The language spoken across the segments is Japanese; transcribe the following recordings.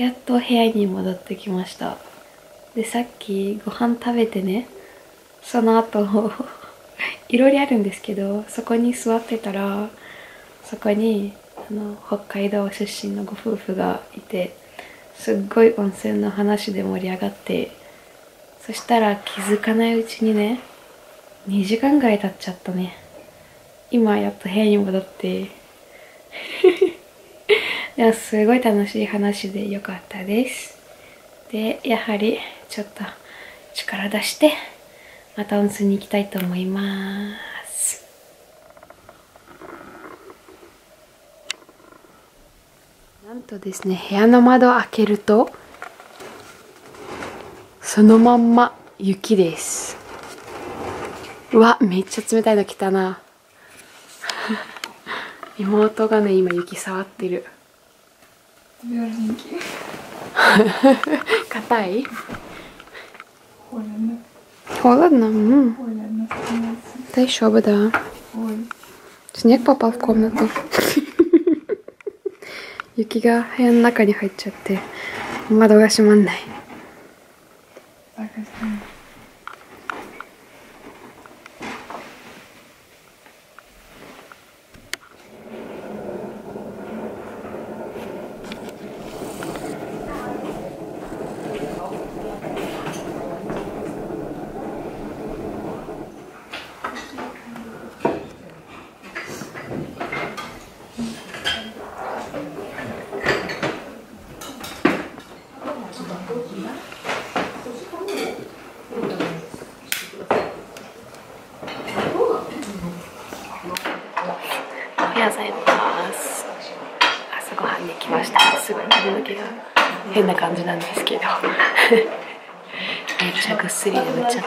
やっと部屋に戻ってきました。で、さっきご飯食べてね、その後いろいろあるんですけど、そこに座ってたら、そこに北海道出身のご夫婦がいて、すっごい温泉の話で盛り上がって、そしたら気づかないうちにね、2時間ぐらい経っちゃったね。今やっと部屋に戻ってでもすごい楽しい話でよかったです。で、やはりちょっと力出してまた温泉に行きたいと思います。なんとですね、部屋の窓を開けるとそのまんま雪です。うわ、めっちゃ冷たいの来たな妹がね、今雪触ってる。硬い？Холодно? Таishоба, да. Снег попал в комнату. 雪が部屋の中に入っちゃって窓が閉まんない。おはようございます。朝ごはんに来ました。すごい髪の毛が変な感じなんですけどめっちゃぐっすり眠っちゃった。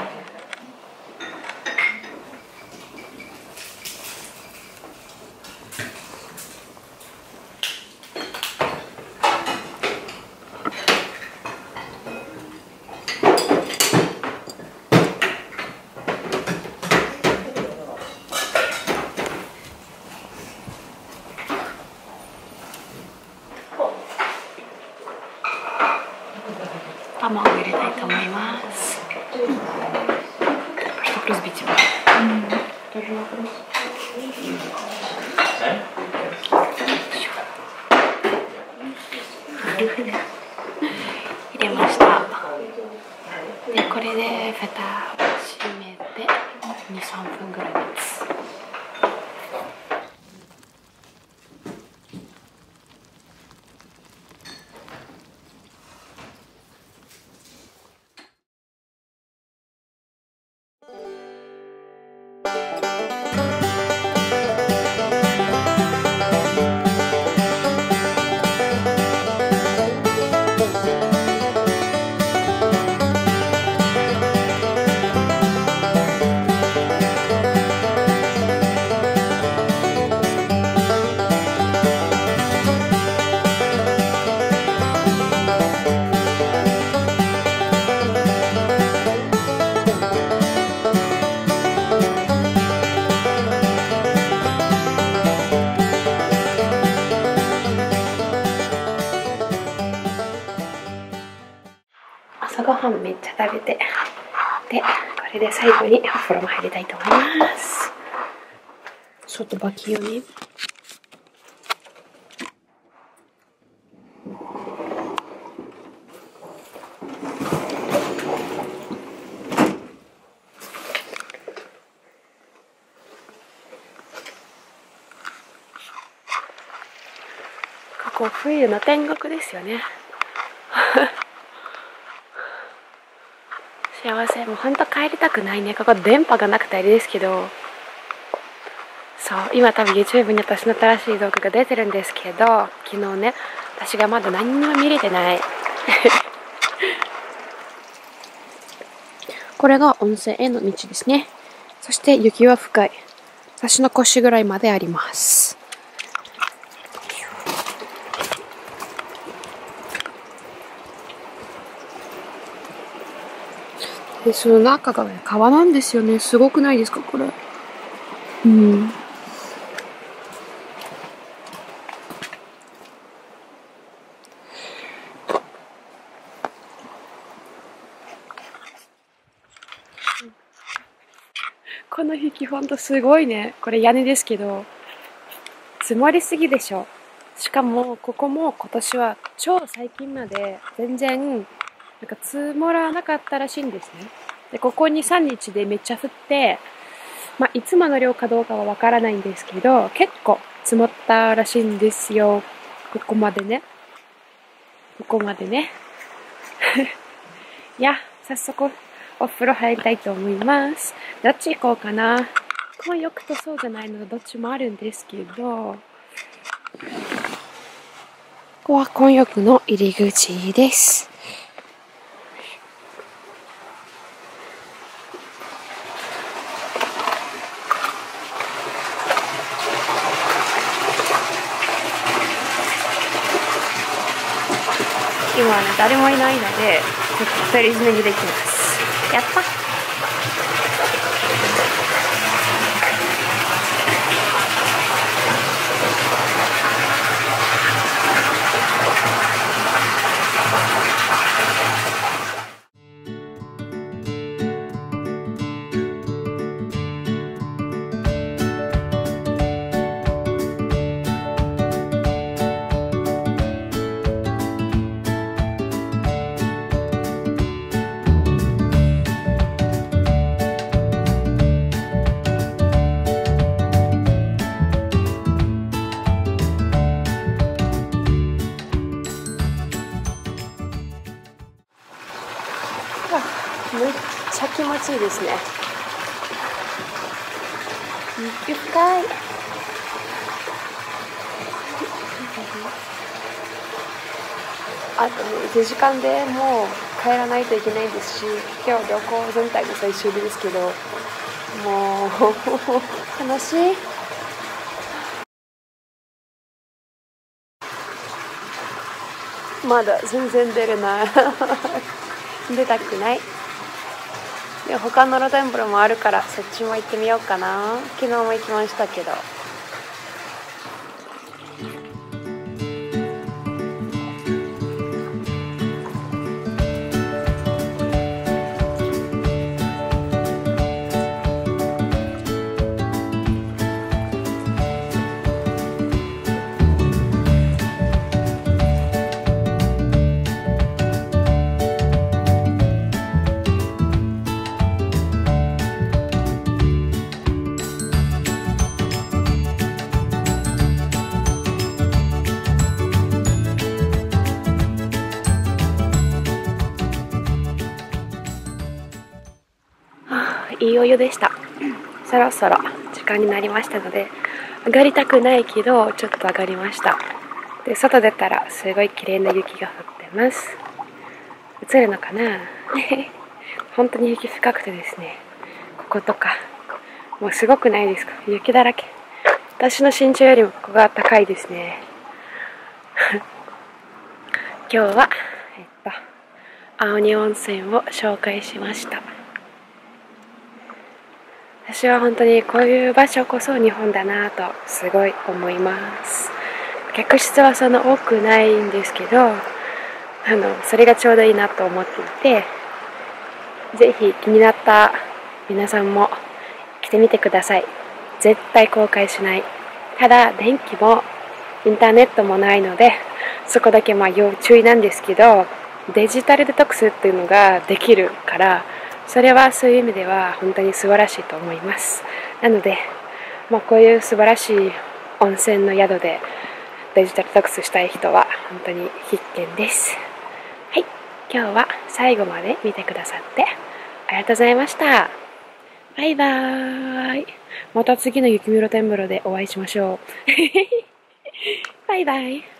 卵を入れたいと思います。入れました。で、これで蓋を閉めて2、3分ぐらい待つ。朝ごはんめっちゃ食べて、で、これで最後にお風呂も入りたいと思います。外バキよね。ここ冬の天国ですよね幸せ。もうほんと帰りたくないね。ここ電波がなくてあれですけど、そう、今多分 YouTube に私の新しい動画が出てるんですけど、昨日ね、私がまだ何にも見れてないこれが温泉への道ですね。そして雪は深い。私の腰ぐらいまであります。で、その中が川なんですよね。すごくないですか、これ。うん。 この雪ほんとすごいね。これ屋根ですけど、積もりすぎでしょ。しかも、ここも今年は超最近まで全然、なんか積もらなかったらしいんですね。で、ここ2、3日でめっちゃ降って、まあ、いつもの量かどうかはわからないんですけど、結構積もったらしいんですよ。ここまでね。ここまでね。いや、早速お風呂入りたいと思います。どっち行こうかな。混浴とそうじゃないのがどっちもあるんですけど、ここは混浴の入り口です。今はね、誰もいないので、独り占めにできます。やった。めっちゃ気持ちいいですね。雪深い。あと1時間でもう帰らないといけないですし、今日旅行全体の最終日ですけど、もう楽しい。まだ全然出れない。出たくない。で他の露天風呂もあるからそっちも行ってみようかな。昨日も行きましたけど。いいお湯でした。そろそろ時間になりましたので、上がりたくないけどちょっと上がりました。で、外出たらすごい綺麗な雪が降ってます。映るのかな。本当に雪深くてですね、こことかもうすごくないですか。雪だらけ。私の身長よりもここが高いですね。今日は青鬼温泉を紹介しました。私は本当にこういう場所こそ日本だなとすごい思います。客室はそんな多くないんですけど、それがちょうどいいなと思っていて、ぜひ気になった皆さんも来てみてください。絶対後悔しない。ただ電気もインターネットもないので、そこだけ要注意なんですけど、デジタルデトックスっていうのができるから、それはそういう意味では本当に素晴らしいと思います。なので、こういう素晴らしい温泉の宿でデジタルデトックスしたい人は本当に必見です。はい、今日は最後まで見てくださってありがとうございました。バイバーイ。また次の雪見露天風呂でお会いしましょう。バイバイ。